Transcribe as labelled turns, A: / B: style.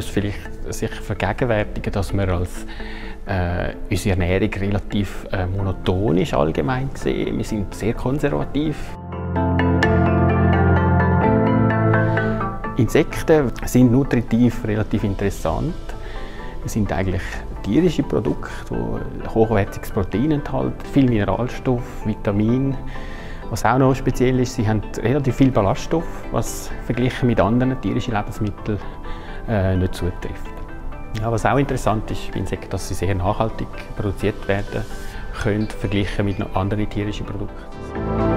A: vielleicht sich vergegenwärtigen, dass wir als unsere Ernährung relativ monoton ist, allgemein gesehen. Wir sind sehr konservativ. Insekten sind nutritiv relativ interessant. Es sind eigentlich tierische Produkte, die hochwertiges Protein enthalten, viel Mineralstoff, Vitamin. Was auch noch speziell ist, sie haben relativ viel Ballaststoff, was verglichen mit anderen tierischen Lebensmitteln nicht zutrifft. Ja, was auch interessant ist bei Insekten, dass sie sehr nachhaltig produziert werden können, verglichen mit anderen tierischen Produkten.